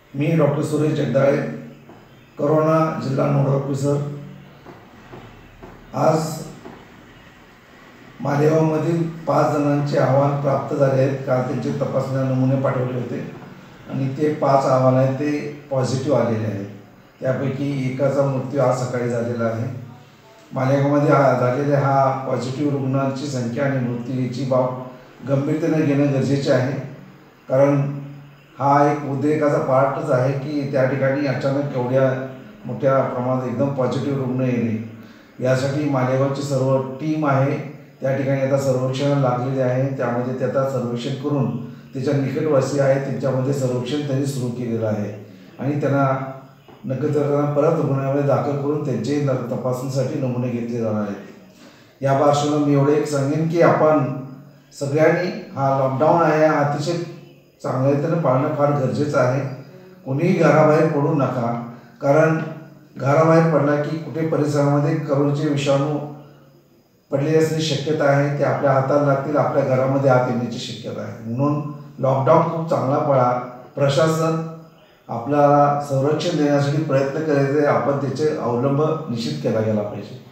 मी doctor Suresh Jagdale, corona जिल्हा nodal officer. आज मालेगावमधील 5 जणांचे अहवाल प्राप्त झाले आहेत। काल त्यांचे तपासण्या नमुने पाठवले होते आणि ते 5 अहवाल आहेत ते पॉझिटिव्ह आलेले आहेत। त्यापैकी एकाचा मृत्यू आज सकाळी झालेला आहे। मालेगावमध्ये झालेल्या हा पॉझिटिव्ह रुग्णांची संख्या आणि मृत्यूची बाब गंभीरतेने घेणं गरजेचे आहे, कारण हा एक उद्रेकाचा पार्टच आहे की त्या ठिकाणी अचानक एवढ्या मोठ्या प्रमाणात एकदम पॉझिटिव्ह रुग्ण येणे। यासाठी मालेगावची सर्व टीम आहे त्या ठिकाणी आता सर्वेक्षण लागलेले आहे। त्यामध्ये ते आता सर्वेक्षण करून त्याच्या निकटवासी आहे त्यांच्यामध्ये सर्वेक्षण त्यांनी सुरू केलेलं आहे आणि त्यांना नक्कीच परत रुग्णालयामध्ये दाखल करून त्यांचे तपासणीसाठी नमुने घेतले जाणार आहेत। या पार्श्वभूमीवर मी एवढे एक सांगेन की आपण सगळ्यांनी हा लॉकडाऊन आहे अतिशय चांगल्या रीतीने पाळणं फार गरजेचं आहे। कोणीही घराबाहेर पडू नका, कारण घराबाहेर पडला की कुठे परिसरामध्ये कोरोनाचे विषाणू पडले असण्याची शक्यता आहे, ते आपल्या हाताला लागतील, आपल्या घरामध्ये आत येण्याची शक्यता आहे। म्हणून लॉकडाऊन खूप चांगला पाळा। प्रशासन आपल्याला संरक्षण देण्यासाठी प्रयत्न करायचे, आपण त्याचे अवलंब निश्चित केला गेला पाहिजे।